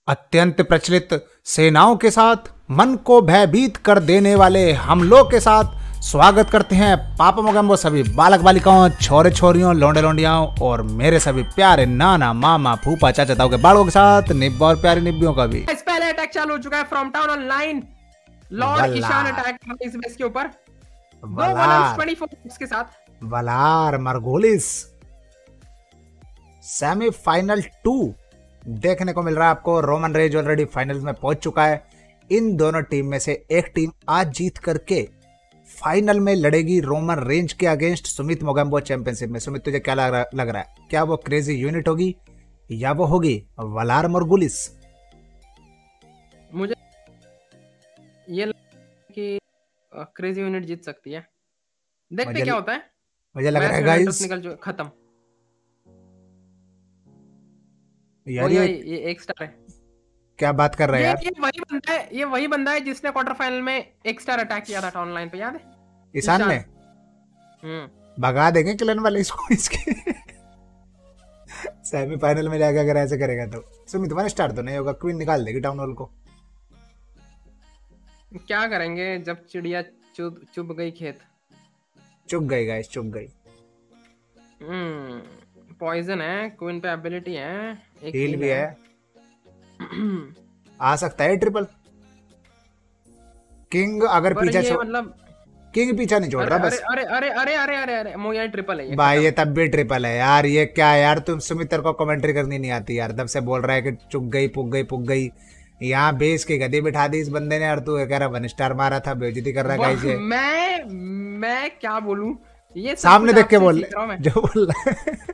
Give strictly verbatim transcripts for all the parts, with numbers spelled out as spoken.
अत्यंत प्रचलित सेनाओं के साथ मन को भयभीत कर देने वाले हमलों के साथ स्वागत करते हैं पापा मोगैम्बो सभी बालक बालिकाओं, छोरे छोरियों, लौंडे लौंडियाओं और मेरे सभी प्यारे नाना मामा फूफा चाचा ताऊ के बाड़ों के साथ निब्बा और प्यारी निब्बियों का भी। इस पहले अटैक चालू हो चुका है from town online. Lord Ishan attack इस बेस के ऊपर चौबीस के साथ वलार मरगोलिस सेमीफाइनल टू देखने को मिल रहा है आपको। रोमन रेंज ऑलरेडी फाइनल में पहुंच चुका है। इन दोनों टीम में से एक टीम आज जीत करके फाइनल में लड़ेगी रोमन रेंज के अगेंस्ट सुमित मोगैम्बो चैंपियनशिप में। सुमित तुझे क्या लग रहा, लग रहा है क्या वो क्रेजी यूनिट होगी या वो होगी वलार मरगुलिस? मुझे ये लग कि क्रेजी यूनिट जीत सकती है। देखते क्या होता है। मुझे लग रहा है गाइस निकल जो खत्म यार ये, ये एक स्टार है। क्या बात कर रहा है यार? ये वही बंदा है ये वही बंदा है जिसने क्वार्टर फाइनल में एक स्टार अटैक किया था ऑनलाइन पे, याद है? ईशान ने हम्म भगा देंगे क्लन वाले इसको इसके सेमीफाइनल में जाकर अगर ऐसे करेगा तो सुमित वन स्टार तो नहीं होगा, क्वीन निकाल देगी टाउन हॉल को। क्या करेंगे जब चिड़िया चुभ चुभ गई खेत। चुप गई गाइस, चुप गई। हम्म पॉइजन है, क्वीन पे एबिलिटी है, एक हील भी है, आ सकता है ट्रिपल। किंग अगर पीछे छोड़ मतलब किंग पीछा नहीं छोड़ रहा बस। अरे अरे अरे अरे अरे अरे मोया ट्रिपल है ये भाई, ये तब भी ट्रिपल है यार। ये क्या यार, तुम सुमित को कमेंट्री करनी नहीं आती यार। तब से बोल रहा है कि चुक गई पुग गई पुग गई। यहाँ बेस की गद्दी बिठा दी इस बंदे ने और तू कह रहा वन स्टार मारा था, बेइज्जती कर रहा है गाइस। ये मैं मैं क्या बोलूं, ये सामने देख के बोल जो बोल रहा है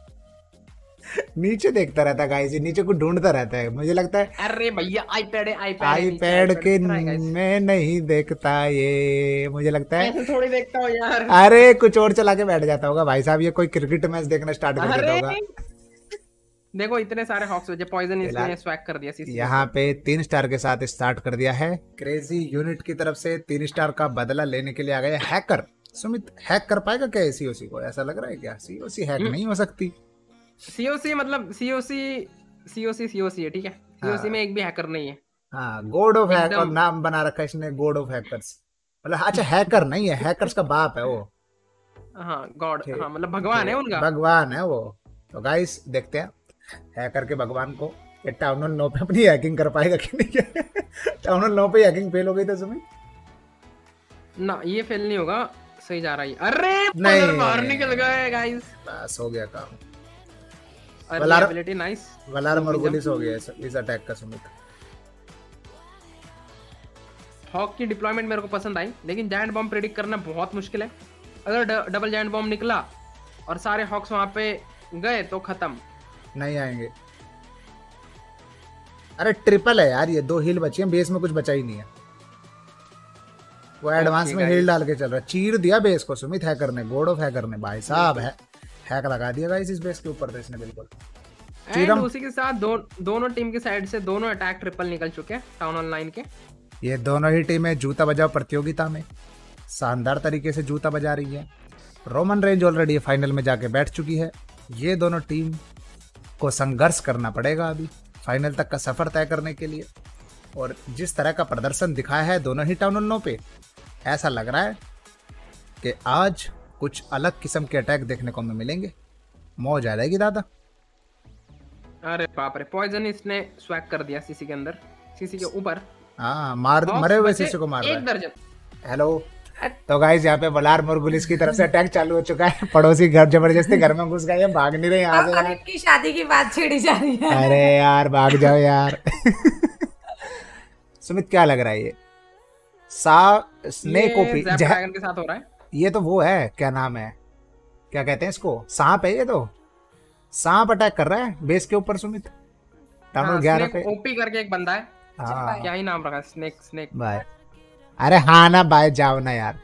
नीचे देखता रहता गाइस, नीचे को ढूंढता रहता है मुझे लगता है। अरे भैया आईपैड है, आईपैड आईपैड के मैं नहीं देखता ये, मुझे लगता है ऐसे थोड़ी देखता हूँ यार। अरे कुछ और चला के बैठ जाता होगा भाई साहब। ये कोई क्रिकेट मैच देखना स्टार्ट कर देता होगा। देखो इतने सारे हॉक्स हो, पॉइजन इसने स्वैग कर दिया। यहाँ पे तीन स्टार के साथ स्टार्ट कर दिया है। क्रेजी यूनिट की तरफ से तीन स्टार का बदला लेने के लिए आ गए हैकर। सुमित हैक कर पाएगा क्या सीओसी को? ऐसा लग रहा है क्या सीओसी हैक नहीं हो सकती? सीओसी मतलब सीओसी सीओसी सीओसी है, ठीक है। सीओसी में एक भी हैकर नहीं है। हाँ, गॉड ऑफ हैकर नाम बना रखा है इसने, गॉड ऑफ हैकर्स। मतलब अच्छा हैकर नहीं है, हैकर्स का बाप है वो। हाँ गॉड, हाँ मतलब भगवान है उनका, भगवान है वो। तो गाइस देखते हैं हैकर के भगवान को ये टाउन हॉल नौ पे अपनी हैकिंग कर पाएगा कि नहीं। टाउन हॉल नौ पे हैकिंग फेल हो गई तो सुमित ना, ये फेल नहीं होगा, सही जा रहा है। अरे नहीं, बाहर निकल गए गाइस, बस हो गया काम। वलार एबिलिटी नाइस, वलार मरगुलिस हो गया इस अटैक का सुमित। हॉक की डिप्लॉयमेंट मेरे को पसंद आई, लेकिन जायंट बॉम्ब प्रेडिक्ट करना बहुत मुश्किल है। अगर डबल जायंट बॉम्ब निकला और सारे हॉक्स वहां पे गए तो खत्म, नहीं आएंगे। अरे ट्रिपल है यार, ये दो हील बची हैं, बेस में कुछ बचा ही नहीं है। वो एडवांस में हील डाल के चल रहा है। चीर दिया बेस को सुमित हैकर ने, गॉड ऑफ हैकर ने भाई साहब है हैक लगा दिया गाइस इस बेस के ऊपर तो इसने बिल्कुल। एंड उसी के साथ दो, दोनों टीम की साइड से दोनों अटैक ट्रिपल निकल चुके हैं टाउन ऑनलाइन के। ये दोनों ही टीमें जूता बजाओ प्रतियोगिता में शानदार तरीके से जूता बजा रही है। रोमन रेंज ऑलरेडी फाइनल में जाके बैठ चुकी है। ये दोनों टीम को संघर्ष करना पड़ेगा अभी फाइनल तक का सफर तय करने के लिए। और जिस तरह का प्रदर्शन दिखाया है दोनों ही टाउन हॉलों पे, ऐसा लग रहा है कि आज कुछ अलग किस्म के अटैक देखने को हमें मिलेंगे। मौज आ जाएगी दादा। अरे बाप रे, पॉइजन इसने स्वैग कर दिया सीसी के अंदर, सीसी के ऊपर। हाँ, मार मरे हुए सीसी को मार रहा है। एक दर्जन। हेलो तो गाइस यहाँ पे वलार मरगुलिस की तरफ से अटैक चालू हो चुका है। पड़ोसी घर जबरदस्ती घर में घुस गए, भाग नहीं रहे यहाँ से। अनिल की शादी की बात छेड़ी जा रही है। अरे यार भाग जाओ यार। सुमित क्या लग रहा है ये सा स्नेक ओपी ड्रैगन के साथ हो रहा है? ये तो वो है, क्या नाम है, क्या कहते हैं इसको, सांप है। ये तो सांप अटैक कर रहा है बेस के ऊपर सुमित। हाँ, ग्यारह पे ओपी करके एक बंदा है। हाँ, क्या ही नाम रखा है, स्नेक स्नेक भाई। अरे हाँ ना भाई, जाओ ना यार।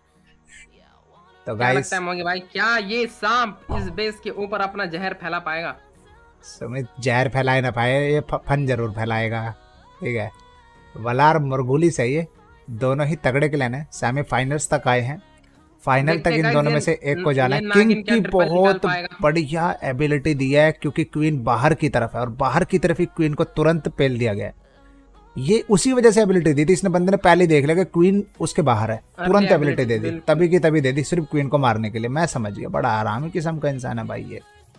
तो क्या लगता है मोगी भाई, क्या ये सांप इस बेस के ऊपर अपना जहर फैला पाएगा? सुमित जहर फैलाए ना पाए, ये फन जरूर फैलाएगा, ठीक है। वलार मरगुलिस है ये, दोनों ही तगड़े क्लैन है, सेमीफाइनल्स तक आए हैं। फाइनल तक देखते इन guys, दोनों ये में से एक को जाना ये है। नागिन किंग क्या की ट्रिपल निकाल बहुत पाएगा? बढ़िया एबिलिटी दिया है क्योंकि क्वीन बाहर की तरफ है और बाहर की तरफ ही क्वीन को तुरंत पेल दिया गया है। ये उसी वजह से एबिलिटी दी थी, इसने बंदे ने पहले ही देख लिया कि क्वीन उसके बाहर है, तुरंत एबिलिटी दे दी, बिल्कुल। तभी की तभी दे दी सिर्फ क्वीन को मारने के लिए। मैं समझ गया, बड़ा आरामी किस्म का इंसान है भाई ये।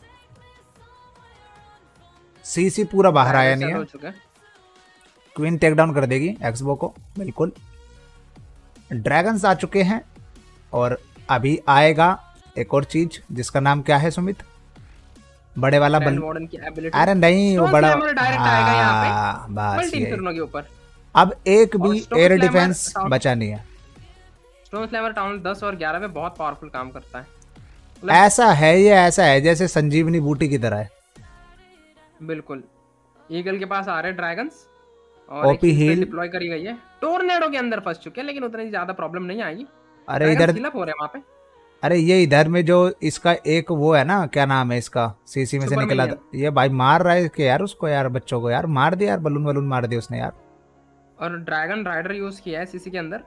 सीसी पूरा बाहर आया नहीं हो है, चुका है। क्वीन टेक डाउन कर देगी एक्सबो को बिल्कुल। ड्रैगन्स आ चुके हैं और अभी आएगा एक और चीज जिसका नाम क्या है सुमित? बड़े वाला बल वार्डन की एबिलिटी। अरे नहीं वो बड़ा डायरेक्ट आएगा यहाँ पे हाँ, बस मल्टी यही। इंफर्नो के ऊपर। अब एक और भी stone air slammer defence town- बचा नहीं है। स्टोन स्लैमर टाउन दस और ग्यारह में बहुत पावरफुल काम करता है। ऐसा है ये, ऐसा है जैसे संजीवनी बूटी की तरह है। बिल्कुल। ईगल के पास आ रहे ड्रैगन्स और ओपी हील डिप्लॉय करी गई है। टोर्नेडो के अंदर फंस चुके हैं लेकिन उतनी ज्यादा प्रॉब्लम नहीं आएगी। अरे इधर हील अप हो रहे हैं वहां पे। अरे ये इधर में जो इसका एक वो है ना, क्या नाम है इसका, सीसी में से सुपर निकला मिनियन। था ये भाई, मार रहा है कि यार उसको, यार बच्चों को यार मार दिया यार, बलून बलून मार दिया उसने यार। और ड्रैगन राइडर यूज किया है सीसी के अंदर।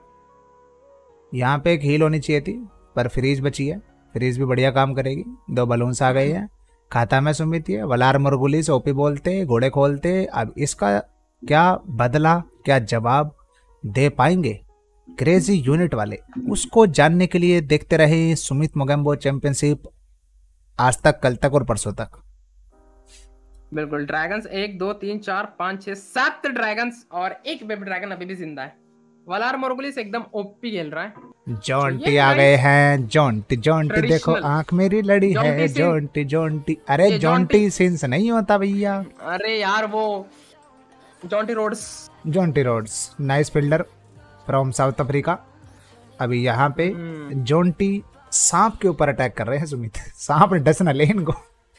यहाँ पे एक हील होनी चाहिए थी पर फ्रीज बची है, फ्रीज भी बढ़िया काम करेगी। दो बलून्स आ गए हैं खाता में सुमित। ये वलार मुरगुलिस ओपी बोलते, घोड़े खोलते। अब इसका क्या बदला, क्या जवाब दे पाएंगे क्रेजी यूनिट वाले, उसको जानने के लिए देखते रहे सुमित मोगेम्बो चैंपियनशिप आज तक, कल तक और परसों तक। बिल्कुल। ड्रैगन्स एक दो तीन चार पाँच छह सात ड्रैगन्स और एक बेबी ड्रैगन अभी भी जिंदा है। वलार मोरगुलिस एकदम ओपी खेल रहा है। जॉन्टी आ गए हैं, जॉन्टी जॉन्टी देखो Traditional। आंख मेरी लड़ी है, जॉन्टी सिंह। Jonty Jonty. अरे ये जॉन्टी सिंस नहीं होता भैया, अरे यार वो Jonty Rhodes. Jonty Rhodes nice fielder from South Africa. अभी यहाँ पे जॉन्टी सांप के ऊपर अटैक कर रहे हैं सुमित, सांप डस न ले इनको।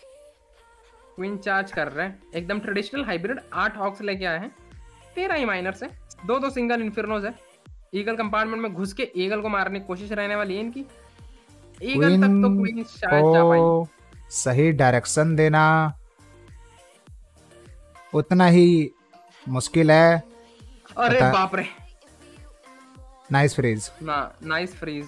क्वीन चार्ज कर रहे हैं एकदम ट्रेडिशनल हाइब्रिड। आठ हॉक्स लेके आए हैं, तेरह ही माइनर्स है, दो दो सिंगल इन्फिर्नोज है। ईगल कंपार्टमेंट में घुस के ईगल को मारने की कोशिश रहने वाली है इनकी। ईगल तक तो क्वीन शायद जा पाएगी। को सही डायरेक्शन देना उतना ही मुश्किल है। अरे पता- बाप रे, नाइस फ्रीज। ना नाइस फ्रीज।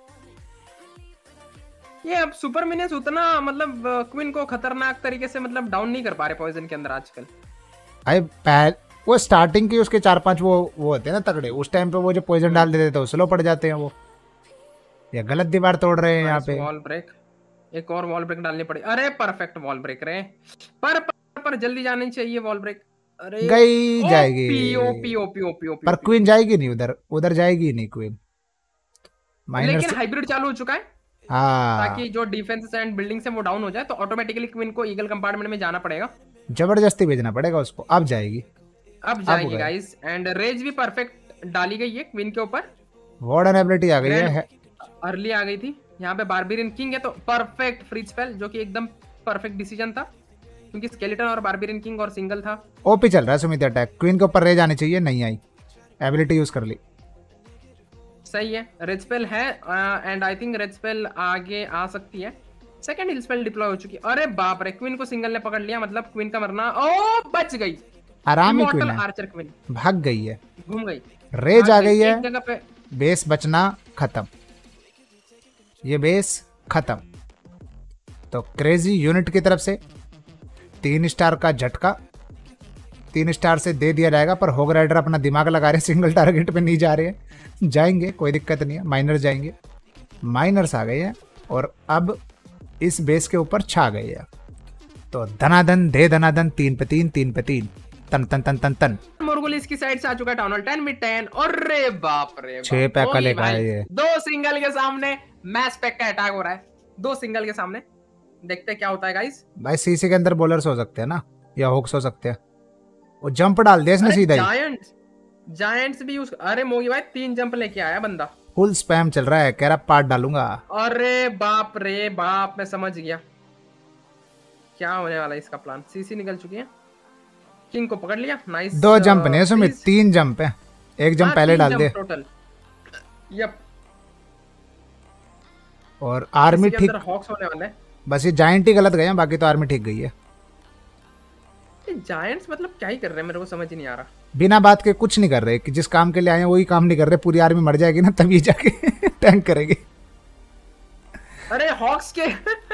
ये अब सुपर मिनियंस उतना मतलब क्वीन को खतरनाक तरीके से मतलब डाउन नहीं कर पा रहे पॉइजन के अंदर आजकल। अरे पहले वो स्टार्टिंग की उसके चार पांच वो वो होते हैं ना तगड़े, उस टाइम पे वो जो पॉइजन डाल देते थे वो स्लो पड़ जाते हैं वो। या गलत दीवार तोड़ रहे हैं यहाँ पे। वॉल ब्रेक, एक और वॉल ब्रेक डालनी पड़ी। अरे परफेक्ट वॉल ब्रेक रहे, पर पर, पर जल्दी जानी चाहिए वॉल ब्रेक। अरे गई ओपी जाएगी ओपी ओपी ओपी ओपी पर क्वीन जाएगी नहीं उधर, उधर जाएगी नहीं क्वीन। माइनर लेकिन हाइब्रिड चालू हो चुका है हाँ, ताकि जो डिफेंस एंड बिल्डिंग से वो डाउन हो जाए तो ऑटोमेटिकली क्वीन को ईगल कंपार्टमेंट में जाना पड़ेगा। जबरदस्ती भेजना पड़ेगा उसको। अब जाएगी, अब जाएगी गाइस। एंड रेज भी परफेक्ट डाली गई है क्वीन के ऊपर। वार्डन एबिलिटी आ गई है, अर्ली आ गई थी। यहाँ पे बारबेरियन किंग है तो परफेक्ट फ्री स्पेल, जो कि एकदम परफेक्ट डिसीजन था क्योंकि स्केलेटन और बारबेरियन किंग और सिंगल था। ओपी चल रहा है सुमित अटैक। क्वीन के ऊपर रेज आनी चाहिए, नहीं आई, एबिलिटी यूज कर ली। सही है, रेड स्पेल है and I think red spell आगे आ सकती है। सेकंड हिल स्पेल डिप्लॉय हो चुकी है। अरे बाप रे, क्वीन को सिंगल ने पकड़ लिया, मतलब क्वीन का मरना। ओ बच गई, आराम ही क्वीन है, आर्चर क्वीन भाग गई है, घूम गई, रेज आ गई है। एक जगह पे बेस बचना खत्म, ये बेस खत्म। तो क्रेजी यूनिट की तरफ से तीन स्टार का झटका तीन स्टार से दे दिया जाएगा, पर होग राइडर अपना दिमाग लगा रहे, सिंगल टारगेट पे नहीं जा रहे हैं। जाएंगे, कोई दिक्कत नहीं है, माइनर जाएंगे। माइनर्स आ गए हैं और अब इस बेस के ऊपर छा गए हैं। तो धनाधन दे धनाधन, तीन पे तीन, तीन पे तीन, तन तन तन तन तन। मुरगुलिस की साइड से आ चुका है town hall ten mid ten. अरे बाप रे, छह पैक का लेकर आए ये। दो सिंगल के सामने मैच पैक का अटैक हो रहा है, दो सिंगल के सामने। देखते हैं क्या होता है गाइस। भाई सीसी के अंदर बॉलर्स हो सकते हैं ना, या होक्स हो सकते हैं। वो जंप डाल दिया इसने सीधा ही। जायंट्स जायंट्स भी यूज। अरे मोगी भाई तीन जंप लेके आया बंदा, फुल स्पैम चल रहा है, कह रहा पार्ट डालूंगा। अरे बाप रे बाप, मैं समझ गया क्या होने वाला है इसका प्लान। सीसी निकल चुकी है, किंग को पकड़ लिया। नाइस। दो जंप नहीं सुमित, तीन जंप है, एक जंप पहले डाल दे। Total yup. और आर्मी ठीक, हॉक्स होने वाले हैं। बस ये जायंट ही गलत गए हैं, बाकी तो आर्मी ठीक गई है। जायंट्स मतलब क्या ही कर रहे हैं, मेरे को समझ ही नहीं आ रहा। बिना बात के कुछ नहीं कर रहे, कि जिस काम के लिए आए हैं वही काम नहीं कर रहे। पूरी आर्मी मर जाएगी ना तभी जाके टैंक करेगी। अरे हॉक्स के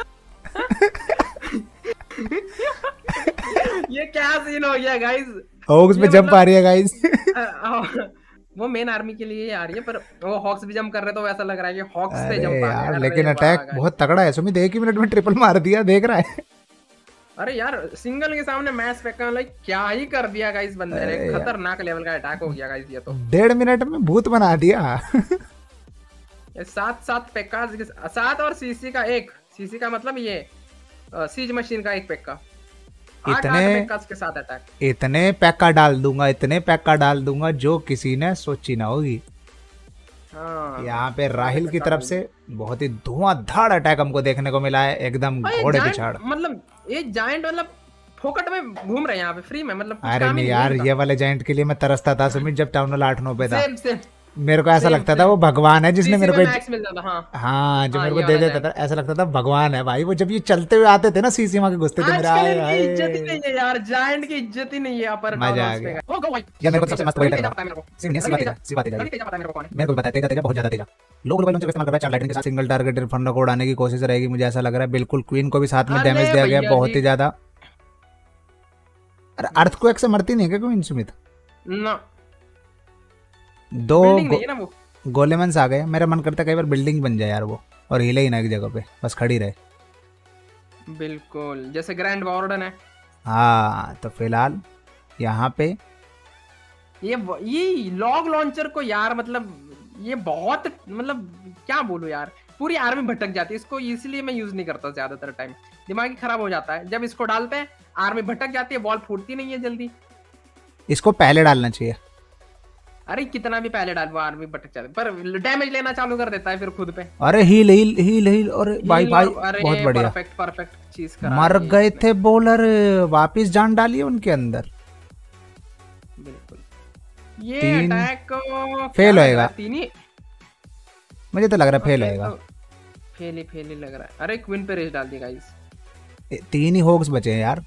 ये क्या सीन हो गया गाइस। हॉक्स पे जंप आ रही है गाइस। वो मेन आर्मी के लिए आ रही है, पर वो हॉक्स भी जंप कर रहे तो ऐसा लग रहा है कि हॉक्स पे अरे जंप आ यार गया। लेकिन अरे अटैक वाह, बहुत तगड़ा है सुमित, एक ही मिनट में ट्रिपल मार दिया, देख रहा है। अरे यार सिंगल के सामने मैच फेंका, लाइक क्या ही कर दिया गाइस बंदे ने, खतरनाक लेवल का अटैक हो गया गाइस ये तो। डेढ़ मिनट में भूत बना दिया। ये सात सात पेक्का, सात और सीसी का एक, सीसी का मतलब ये सीज मशीन का एक पेक्का, आठ आठ पेक्कास के साथ अटैक। इतने पैका डाल दूंगा, इतने पैका डाल दूंगा जो किसी ने सोची ना होगी। हाँ, यहाँ पे राहिल की तरफ से बहुत ही धुआंधार अटैक हमको देखने को मिला है, एकदम घोड़े पिछाड़। मतलब ये जायंट मतलब फोकट में घूम रहे हैं यहाँ पे फ्री में, मतलब अरे नहीं यार, ये वाले जायंट के लिए मैं तरसता था सुमित जब टाउन आठ नौ पे था। Same, same. मेरे को ऐसा लगता था वो भगवान है जिसने मेरे को, हाँ, हाँ जो मेरे को दे देता था, ऐसा लगता था भगवान है भाई वो। जब ये चलते हुए आते थे ना सीसी माँ के घुसते थे, मेरा इज्जत ही नहीं है यार, जायंट की इज्जत ही नहीं है अपर। मजा आ गया यार। मेरे को सबसे मस्त वही लगा, मेरे को बताया तेजा बहुत ज्यादा तेजा लोग मोबाइल से इस्तेमाल कर रहा है, चार लाइटिंग के साथ सिंगल टारगेट इन्फर्नो को उड़ाने की कोशिश रहेगी, मुझे ऐसा लग रहा है। बिल्कुल क्वीन को भी साथ में डैमेज दिया गया बहुत ही ज्यादा। अरे अर्थक्वेक से मरती नहीं है क्या क्वीन सुमित? ना, दो नहीं है ना वो। गोलेमंस आ गए, मेरा मन करता है कई बार बिल्डिंग बन जाए यार वो, और हिले ही ना एक जगह पे, बस खड़ी रहे। बिल्कुल जैसे ग्रैंड वार्डन है। हाँ तो फिलहाल यहाँ पे ये ये लॉग लॉन्चर को यार, मतलब ये बहुत, मतलब क्या बोलूं यार, पूरी आर्मी भटक जाती है इसको, इसलिए मैं यूज नहीं करता ज्यादातर टाइम, दिमाग ही खराब हो जाता है जब इसको डालते हैं। आर्मी भटक जाती है, बॉल फूटती नहीं है जल्दी। इसको पहले डालना चाहिए। अरे कितना भी पहले डाल, वो आर्मी भटक जाती है, पर डैमेज लेना चालू कर देता है फिर खुद पे। अरे हील हील हील हील और भाई भाई बहुत बढ़िया, परफेक्ट परफेक्ट चीज करा। मर गए थे बॉलर, वापिस जान डालिए उनके अंदर। बिल्कुल ये अटैक फेल होएगा, तीन ही मुझे तो लग रहा है फेल होएगा। फेल ही फेल ही लग रहा है। अरे क्वीन पे रेस डाल दी गाइस, तीन ही होक्स बचे हैं यार,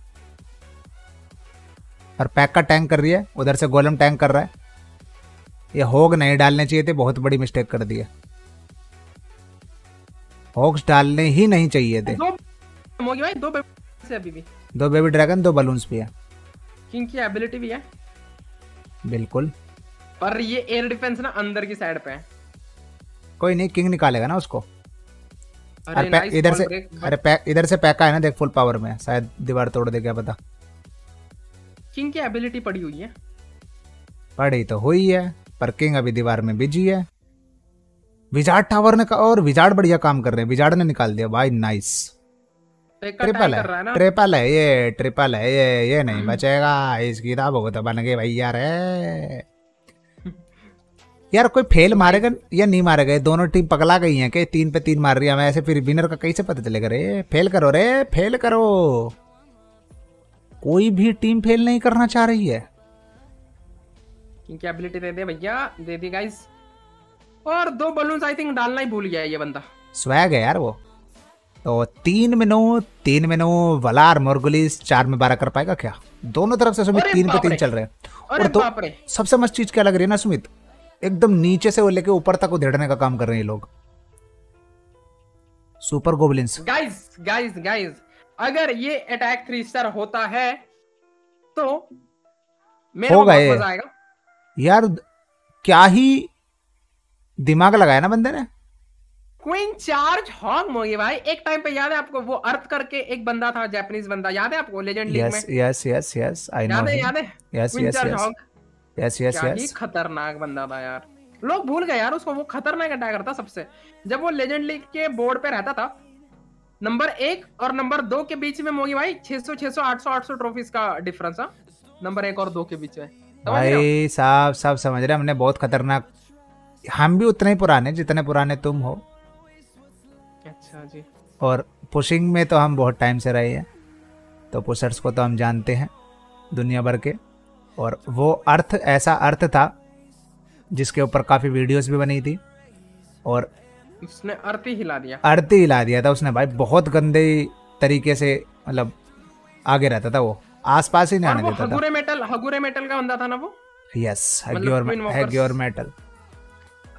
और पैक का टैंक कर रही है, उधर से गोलम टैंक कर रहा है। ये होग नहीं डालने चाहिए थे, बहुत बड़ी मिस्टेक कर दी है, होक्स डालने ही नहीं चाहिए थे। दो भाई, दो बेबी से अभी भी, दो बेबी ड्रैगन, दो बलून्स भी है, किंग की एबिलिटी भी है बिल्कुल। पर ये एयर डिफेंस ना अंदर की साइड पे है। कोई नहीं, किंग निकालेगा ना उसको। अरे नाइस इधर से, अरे पैक इधर से पैका है ना देख, फुल पावर में, शायद दीवार तोड़ दे, क्या पता। किंग की एबिलिटी पड़ी हुई है, पड़ी तो हुई है, पर किंग अभी दीवार में बिजी है। विजार्ड टावर ने, और विजार्ड बढ़िया काम कर रहे हैं, विजार्ड ने निकाल दिया भाई, नाइस। ट्रिपल है, ट्रिपल है ये, ट्रिपल है ये, ये नहीं बचेगा इसकी तो बहुत बन गए भैया रे। यार कोई फेल मारेगा या नहीं मारेगा, दोनों टीम पगला गई हैं कि तीन पे तीन मार रही है हमें, ऐसे फिर विनर का कैसे पता चलेगा रे? फेल करो रे, फेल करो, कोई भी टीम फेल नहीं करना चाह रही है। इनकी एबिलिटी दे दे भैया, दे दी गाइस। और दो बलून्स आई थिंक डालना ही भूल गया है ये बंदा, स्वैग है यार वो। तो तीन में नौ, तीन में नौ, वलार मोरगुलिस चार में बारह कर पाएगा क्या? दोनों तरफ से सुमित तीन पे तीन चल रहे हैं। और तो सबसे मस्त चीज क्या लग रही है ना सुमित, एकदम नीचे से वो लेके ऊपर तक उधेड़ने का काम कर रहे हैं लोग, super goblins. Guys guys guys अगर ये अटैक थ्री स्टार होता है तो मेरे को बहुत मजा आएगा यार। क्या ही दिमाग लगाया ना बंदे ने। क्वीन चार्ज हॉग मोगी भाई, एक टाइम पे याद है आपको वो अर्थ करके एक बंदा था, जापानीज बंदा, याद है आपको लेजेंड लीग में? Yes yes yes I know, याद है याद है yes yes yes yes yes yes. खतरनाक बंदा था यार, लोग भूल गए यार उसको, वो खतरनाक अटैकर था सबसे। जब वो लेजेंड लीग के बोर्ड पे रहता था, नंबर एक और नंबर दो के बीच में मोगी भाई छह सौ छह सौ आठ सौ आठ सौ ट्रॉफीज का डिफरेंस है नंबर एक और दो के बीच में। भाई साहब सब समझ रहे, हमने बहुत खतरनाक, हम भी उतने ही पुराने जितने पुराने तुम हो। अच्छा जी। और पुशिंग में तो हम बहुत टाइम से रहे हैं, तो पुशर्स को तो हम जानते हैं दुनिया भर के। और वो अर्थ ऐसा अर्थ था जिसके ऊपर काफी वीडियोस भी बनी थी, और उसने अर्थ ही हिला दिया, अर्थ ही हिला दिया था उसने भाई, बहुत गंदे तरीके से, मतलब आगे रहता था वो, आसपास ही नहीं आने देता था। हगुरे मेटल, हगुरे मेटल का बंदा था ना वो। Yes, हग्योर metal.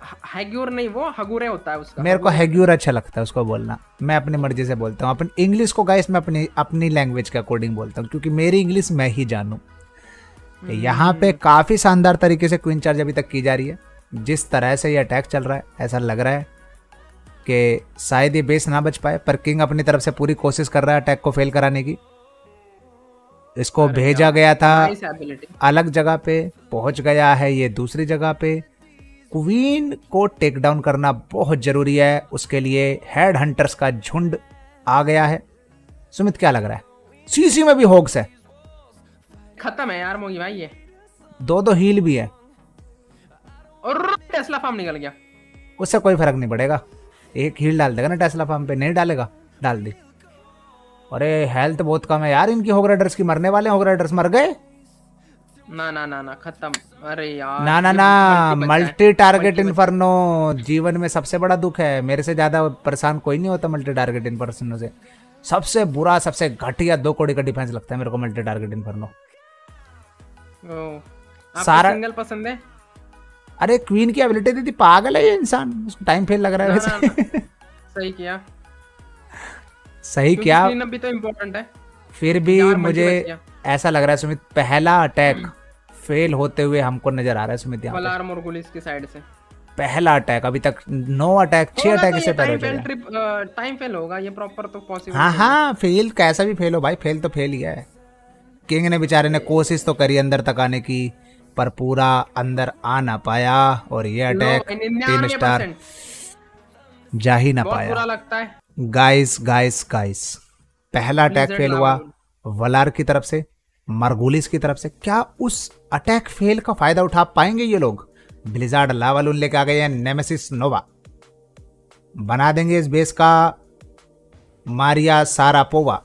हैग्यूर नहीं, वो हगुरे होता है उसका। मेरे को हैग्यूर अच्छा लगता है उसको बोलना, मैं अपनी मर्जी से बोलता हूँ। अपनी इंग्लिश को गाइस मैं अपनी अपनी लैंग्वेज के अकॉर्डिंग बोलता हूँ, क्योंकि मेरी इंग्लिश मैं ही जानूँ। यहाँ पे काफी शानदार तरीके से क्वीन चार्ज अभी तक की जा रही है। जिस तरह से ये अटैक चल रहा है, ऐसा लग रहा है कि शायद ये बेस ना बच पाए, पर किंग अपनी तरफ से पूरी कोशिश कर रहा है अटैक को फेल कराने की। इसको भेजा गया था अलग जगह पे, पहुंच गया है ये दूसरी जगह पे। क्वीन को टेक डाउन करना बहुत जरूरी है, उसके लिए हेड हंटर्स का झुंड आ गया है। सुमित क्या लग रहा है? सीसी में भी होग्स है, खत्म है यार मोगी भाई ये। दो दो हील भी है और टेस्ला फार्म निकल गया। उससे कोई फर्क नहीं पड़ेगा, एक हील डाल देगा ना टेस्ला फार्म पे। नहीं डालेगा? डाल दी। अरे हेल्थ बहुत कम है यार इनकी। होग राइडर्स की मरने वाले। होग राइडर्स मर गए? ना ना ना ना खत्म। अरे यार ना ना ना मल्टी टारगेट इन्फर्नो जीवन में सबसे बड़ा दुख है। मेरे से ज्यादा परेशान कोई नहीं होता मल्टी टारगेट इन्फर्नो से। सबसे बुरा, सबसे घटिया दो कौड़ी का डिफेंस लगता है मेरे को मल्टी टारगेट इन्फर्नो। सारा सिंगल पसंद है। अरे क्वीन की एबिलिटी दी थी, पागल है ये इंसान। उसको टाइम फेल लग रहा है वैसे। सही किया, सही क्या, भी तो इम्पोर्टेंट है। फिर भी मुझे ऐसा लग रहा है सुमित, पहला अटैक फेल होते हुए हमको नजर आ रहा है सुमित। यहाँ वलार मोरगुलिस की साइड से पहला अटैक, अभी तक नौ अटैक, छह अटैक इससे पहले हो। टाइम फेल होगा ये प्रॉपर तो पॉसिबल। हाँ हाँ फेल कैसा भी फेल हो भाई, फेल तो फेल ही है। किंग ने बेचारे ने कोशिश तो करी अंदर तक आने की, पर पूरा अंदर आ ना पाया। और ये अटैक तीन स्टार जा ही ना पाया। बुरा लगता है गाइस गाइस गाइस पहला अटैक फेल हुआ वलार की तरफ से, मरगुलिस की तरफ से। क्या उस अटैक फेल का फायदा उठा पाएंगे ये लोग? ब्लिजार्ड लावालून लेके आ गए हैं नेमेसिस नोवा। बना देंगे इस बेस का मारिया सारापोवा।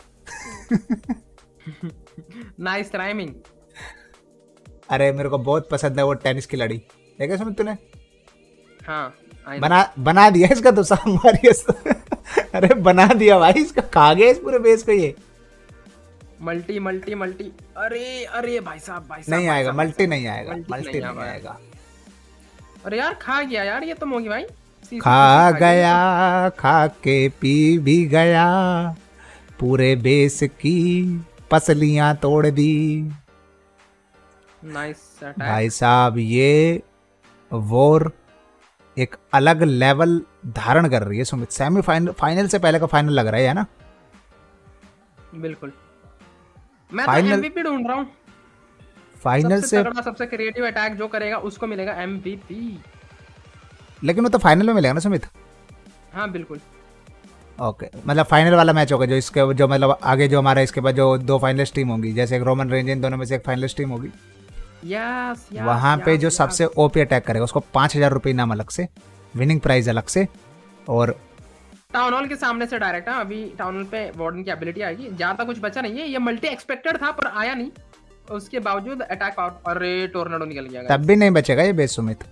Nice rhyming. अरे मेरे को बहुत पसंद है वो टेनिस की लड़ी, देखा समझ तूने? हाँ बना बना दिया इसका तो मारिया। अरे बना दिया भाई इसका, खा गया इस पूरे बेस को ये। Multi multi multi. अरे अरे भाई साहब भाई साहब नहीं आएगा मल्टी, नहीं आएगा मल्टी, नहीं आएगा। अरे यार खा गया यार ये तो मोगी भाई। खा गया, खा के पी भी गया, पूरे बेस की पसलियां तोड़ दी। नाइस अटैक भाई साहब, ये वॉर एक अलग लेवल धारण कर रही है सुमित। सेमीफाइनल फाइनल से पहले का फाइनल लग रहा है ना? बिल्कुल। मैं तो एमवीपी ढूंढ रहा हूं। फाइनल से तगड़ा, सबसे क्रिएटिव अटैक जो करेगा उसको मिलेगा एमवीपी। लेकिन वो तो फाइनल में मिलेगा ना सुमित? हाँ बिल्कुल। ओके मतलब फाइनल वाला मैच होगा जो इसके, जो मतलब आगे जो हमारा इसके बाद जो दो फाइनलिस्ट टीम होंगी, जैसे एक रोमन रेंज, इन दोनों में से एक फाइनलिस्ट टीम होगी। Yes yes. वहां पे जो सबसे ओपी अटैक करेगा उसको पांच हजार रुपये इनाम अलग से, विनिंग प्राइज अलग से। और टाउन हॉल के सामने से डायरेक्ट है। अभी टाउन हॉल पे वार्डन की एबिलिटी आएगी। ज्यादा कुछ बचा नहीं है, ये मल्टी एक्सपेक्टेड था पर आया नहीं, उसके बावजूद अटैक आउट। अरे टोर्नाडो निकल गया, तब भी नहीं बचेगा ये बेस सुमित।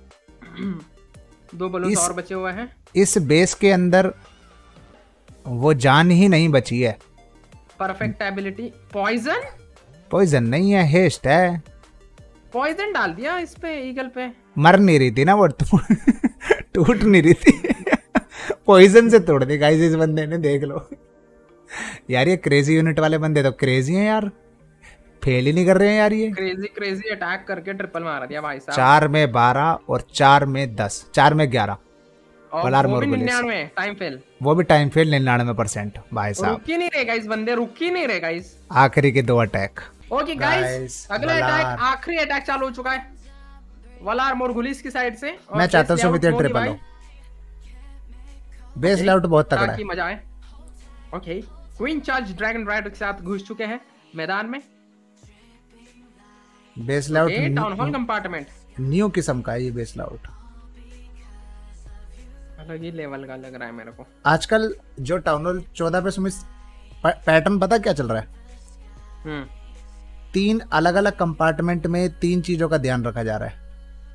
दो बलून और बचे हुए हैं इस बेस के अंदर, वो जान ही नहीं बची है। Perfect ability. पॉइजन पॉइजन नहीं है, हेस्ट है। पॉइजन डाल दिया इस पे, ईगल पे। मर नहीं रही थी ना वो, टूट नहीं रही थी। पॉइजन से तोड़ दी गाइस इस बंदे ने, देख लो यार। ये क्रेजी यूनिट वाले बंदे तो क्रेजी हैं यार, फेल ही नहीं कर रहे हैं यार। ये क्रेजी क्रेजी अटैक करके ट्रिपल मार दिया भाई साहब। चार में बारह और चार में दस, चार में ग्यारह। और वो भी निन्यानवे टाइम फेल, वो भी टाइम फेल निन्यानवे परसेंट भाई साहब। रुक ही नहीं रहे गाइस बंदे, रुक ही नहीं रहे गाइस। आखिरी के दो अटैक। ओके गाइस, अगला अटैक, आखिरी अटैक चालू हो चुका है वलार मोरगुलिस की साइड से। मैं चाहता हूं सुमित ट्रिपल हो। बेस लेआउट बहुत तगड़ा है, मजा आए। Okay, queen charge dragon rider के साथ घुस चुके हैं मैदान में। Base layout town hall compartment new किस्म का है ये बेस लेआउट, अलग ही लेवल का लग रहा है मेरे को। आजकल जो टाउन हॉल चौदह पे सुमित पैटर्न पता क्या चल रहा है? हम्म तीन अलग अलग कंपार्टमेंट में तीन चीजों का ध्यान रखा जा रहा है।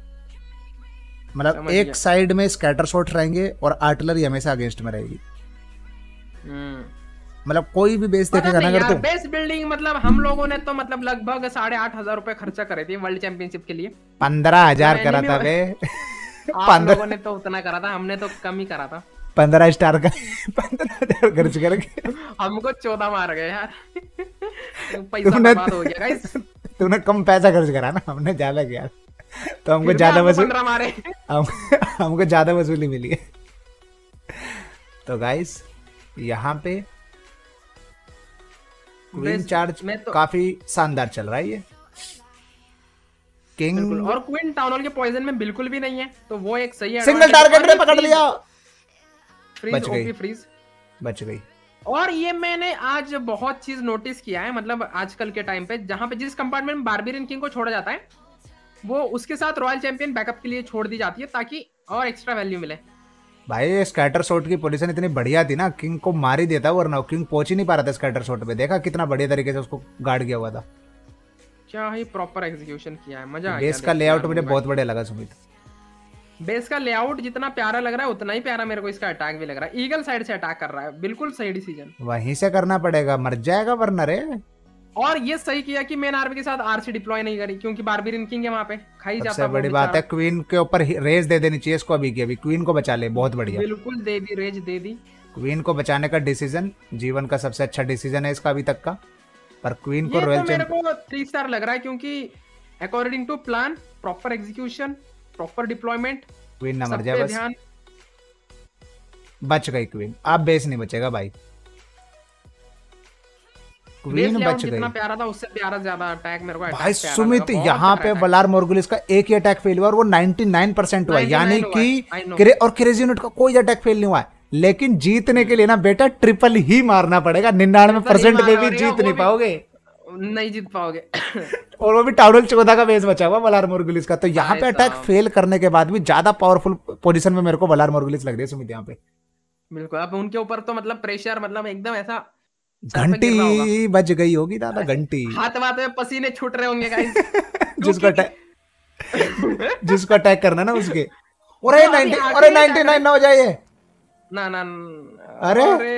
मतलब एक साइड में स्कैटर शॉट रहेंगे और आर्टिलरी हमेशा अगेंस्ट में रहेगी। मतलब कोई भी बेस देखेगा ना अगर तो बेस बिल्डिंग, मतलब हम लोगों ने तो मतलब लगभग साढ़े आठ हजार रुपए खर्चा करे थे वर्ल्ड चैंपियनशिप के लिए। पंद्रह हजार करा था बे। आप पंद्रह लोगों ने तो उतना करा था, हमने तो कम ही करा था। पंद्रह स्टार का पंद्रह हजार खर्च करके हमको चौदह मार गए यार। पैसा तुमने बर्बाद हो गया गाइस। तूने कम पैसा खर्च करा ना, हमने ज्यादा किया, तो हमको फिर भी ज्यादा आपको वसूल पंद्रह मारे। हम, हमको ज्यादा वसूली मिली है। तो गाइस यहाँ पे क्वीन बस चार्ज मैं तो काफी शानदार चल रहा है ये। बिल्कुल, किंग और क्वीन टाउन हॉल के पॉइजन में बिल्कुल भी नहीं है, तो वो एक सही सिंगल advantage है। टारगेट और ने ये पकड़ freeze- लिया, फ्रीज बच गई। OP freeze. बच गई। और ये मैंने आज बहुत चीज नोटिस किया है, मतलब आजकल के टाइम पे जहां पे जिस कंपार्टमेंट में बारबेरियन किंग को छोड़ा जाता है, वो उसके साथ रॉयल चैंपियन बैकअप के लिए छोड़ दी जाती है, ताकि और एक्स्ट्रा वैल्यू मिले। भाई स्कैटर शॉट की पोजीशन इतनी बढ़िया थी ना, किंग को मार ही देता, वरना किंग पहुंच ही नहीं पा रहा था स्कैटर शॉट पे। देखा कितना बढ़िया तरीके से उसको गार्ड किया हुआ था। क्या ही प्रॉपर एग्जीक्यूशन किया है, मजा आ गया। बेस का लेआउट मुझे बहुत बढ़िया लगा सुमित। बेस का लेआउट जितना प्यारा लग रहा है, उतना ही प्यारा मेरे को इसका अटैक भी लग रहा है। ईगल साइड से अटैक कर रहा है, बिल्कुल सही डिसीजन। वहीं से करना पड़ेगा, मर जाएगा वरना रे। और ये सही किया कि मेन आर्मी के साथ आरसी डिप्लॉय नहीं करी, क्योंकि बारबेरियन किंग है वहां पे, खाई जाता सबसे वो बड़ी बात है बेचारा। क्वीन के ऊपर रेस दे देनी चाहिए इसको अभी की अभी। क्वीन को बचा ले, बहुत बढ़िया। बिल्कुल दे दी, रेज दे दी। क्वीन को बचाने का डिसीजन जीवन का सबसे अच्छा डिसीजन है इसका अभी तक का। पर क्वीन को ये रॉयल तो मेरे चैंपियन को थ्री स्टार लग रहा है, क्योंकि according to plan, proper execution, proper deployment, queen ना मर सब जाए पे बस। ध्यान। बच गई क्वीन, अब बेस नहीं बचेगा भाई। बेस क्वीन लेआउट बच गई जितना प्यारा था उससे प्यारा ज्यादा अटैक मेरे को attack भाई। प्यारा सुमित लगा, बहुत यहाँ पे प्यारा attack। वलार मोर्गुलिस का एक ही अटैक फेल हुआ और वो निन्यानवे परसेंट हुआ है, यानी निन्यानवे हुआ कि है, I know। क्रे, और क्रेजी यूनिट का कोई अटैक फेल नहीं हुआ है। लेकिन जीतने के लिए ना बेटा ट्रिपल ही मारना पड़ेगा, निन्यानवे परसेंट पे भी मारना जीत पड़ेगा, नहीं वो पाओगे। नहीं जीत पाओगे। और वो भी टाउन हॉल चौदह का बेस बचा हुआ वलार मोर्गुलिस का। तो यहाँ पे भाई अटैक साहब। फेल करने के बाद भी ज्यादा पावरफुल पोजीशन में मेरे को वलार मोर्गुलिस लग रही है सुमित यहाँ पे। बिल्कुल, अब उनके ऊपर तो मतलब प्रेशर, मतलब एकदम ऐसा सर पे गिर रहा होगा। घंटी बज गई होगी दादा, घंटी। हाथ वाथ में पसीने छूट रहे होंगे गाइस। जिसको अटैक जिसको अटैक करना ना उसके। अरे वो अभी नाइनटी आगे अरे ही नाइनटी नाइन ना हो जाए ये। ना ना न- अरे। अरे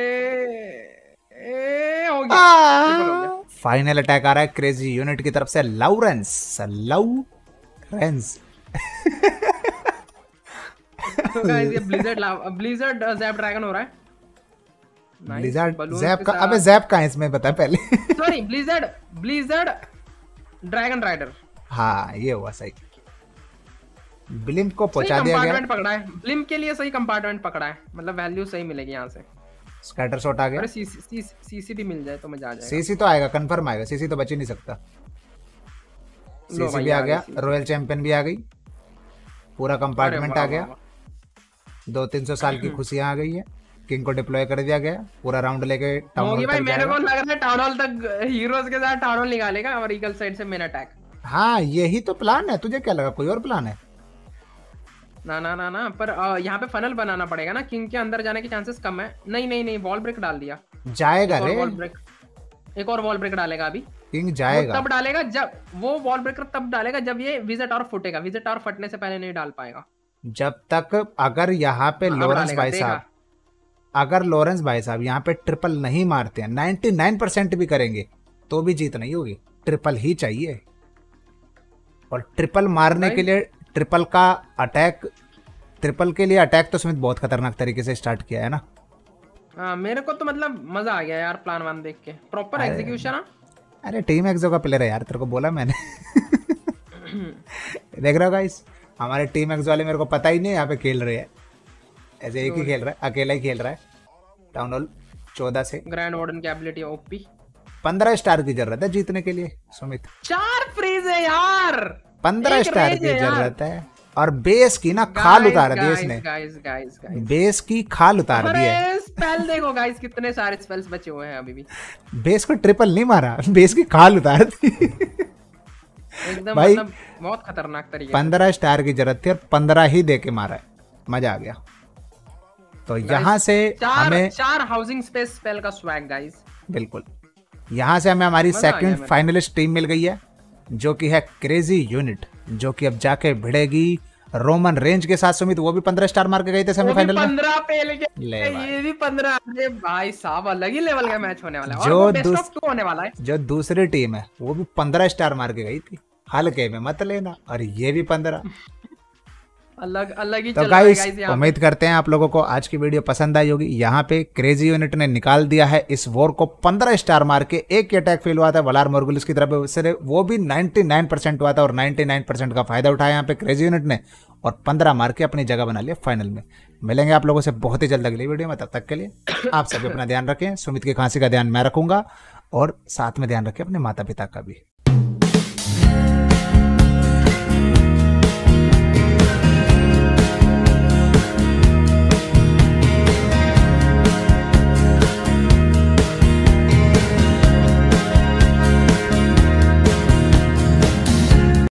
ए, हो गया, ट्रिपल हो गया। फाइनल अटैक आ रहा है क्रेजी यूनिट की तरफ से। लॉरेंस लॉरेंस तो गाइस ये ब्लिजर्ड ब्लिजर्ड जैप ड्रैगन हो रहा है। ब्लिज़ार्ड जैप का, अबे जैप कहाँ है इसमें बता पहले। Sorry, blizzard blizzard dragon rider. हाँ ये हुआ सही। ब्लिम्प को सही पहुंचा दिया गया। कंपार्टमेंट पकड़ा है, ब्लिम्प के लिए सही कंपार्टमेंट पकड़ा है, मतलब वैल्यू सही मिलेगी यहाँ से। स्कैटर शॉट आ गया। अरे सीसी सीसी भी मिल जाए तो मजा आ जाएगा। सीसी तो आएगा, कंफर्म आएगा, सीसी तो बच ही नहीं सकता। लो सीसी भाई, भी आ आ गया, गई रॉयल चैंपियन भी आ गई, पूरा कंपार्टमेंट आ गया। दो तीन सौ साल की खुशियां आ गई है। किंग को डिप्लॉय कर दिया गया, पूरा राउंड लेके टाउन होगी हॉल भाई, तक मेरे को जाएगा। लग रहा है टाउन हॉल तक हीरोज के साथ टाउन हॉल निकालेगा और ईगल साइड से मेन अटैक। हाँ यही तो प्लान है। तुझे क्या लगा कोई और प्लान है? ना ना ना ना, पर अ, यहाँ पे फनल बनाना पड़ेगा ना, किंग के अंदर जाने के चांसेस कम है। नहीं नहीं नहीं, वॉल ब्रेक डाल दिया। जाएगा एक और रे, वॉल ब्रेक, एक और वॉल ब्रेक डालेगा अभी। किंग वो जाएगा। तब डालेगा जब वो वॉल ब्रेकर तब डालेगा जब ये विजिट और फुटेगा। विजिट और फटने से पहले नहीं डाल पाएगा। जब तक अगर यहाँ पे हाँ, अब लॉरेंस डालेगा, भाई देखा। साहब अगर लॉरेंस भाई साहब यहाँ पे ट्रिपल नहीं मारते हैं, निन्यानवे परसेंट भी करेंगे तो भी जीत नहीं होगी। ट्रिपल ही चाहिए। और ट्रिपल मारने भाई। के लिए ट्रिपल का अटैक ट्रिपल के लिए अटैक तो स्मिथ बहुत खतरनाक तरीके से स्टार्ट किया है ना। हाँ, मेरे को तो मतलब मजा आ गया यार प्लान वन देख के, प्रॉपर अरे। एग्जीक्यूशन। अरे टीम एक्सो का प्लेयर है यार, तेरे को बोला मैंने। देख रहा हो गाइस, हमारे टीम एक्स वाले मेरे को पता ही नहीं यहाँ पे खेल रहे हैं। ऐसे एक ही खेल रहा है, अकेला ही खेल रहा है। टाउन हॉल चौदह से ग्रैंड वार्डन की एबिलिटी ओपी। पंद्रह स्टार की जरूरत है जीतने के लिए सुमित। चार फ्रीज है यार, पंद्रह एक स्टार रेज की है यार। जरूरत है। और बेस की ना खाल उतार दी इसने। गाइस गाइस गाइस, बेस की खाल उतार दी है। अरे स्पेल देखो गाइस, कितने सारे स्पेल्स बचे हुए हैं अभी भी। बेस को ट्रिपल नहीं मारा, बेस की खाल उतार दी। एकदम भाई, मतलब बहुत खतरनाक तरीके से। पंद्रह स्टार की जरूरत थी और पंद्रह ही दे के मारा है। मजा आ गया। तो यहाँ से चार हमें चार हाउसिंग स्पेस स्पेल का स्वैग गाइस। बिल्कुल यहाँ से हमें हमारी मजा आ गया सेकंड मेरे। फाइनलिस्ट टीम मिल गई है, जो कि है क्रेजी यूनिट, जो कि अब जाके भिड़ेगी रोमन रेंज के साथ। सुमित वो भी पंद्रह स्टार मार के गए थे सेमीफाइनल में। पंद्रह पे लेके ले भाई। ये भी पंद्रह। अरे भाई साहब, अलग ही लेवल का मैच होने वाला है, जो और वो बेस्ट दूस- ऑफ टू होने वाला है। जो दूसरी टीम है वो भी पंद्रह स्टार मार के गई थी, हल्के में मत लेना। और ये भी पंद्रह। अलग अलग ही तो चल रहा है गाइस गाइस यहाँ उम्मीद करते हैं आप लोगों को आज की वीडियो पसंद आई होगी। यहाँ पे क्रेजी यूनिट ने निकाल दिया है इस वॉर को पंद्रह स्टार मार के। एक अटैक फेल हुआ था वलार मोर्गुलिस की तरफ से, वो भी निन्यानवे परसेंट हुआ था और निन्यानवे परसेंट का फायदा उठाया यहाँ पे क्रेजी यूनिट ने और पंद्रह मार के अपनी जगह बना लिया फाइनल में। मिलेंगे आप लोगों से बहुत ही जल्द अगली वीडियो में, तब तक के लिए आप सभी अपना ध्यान रखें। सुमित की खांसी का ध्यान मैं रखूंगा और साथ में ध्यान रखें अपने माता पिता का भी।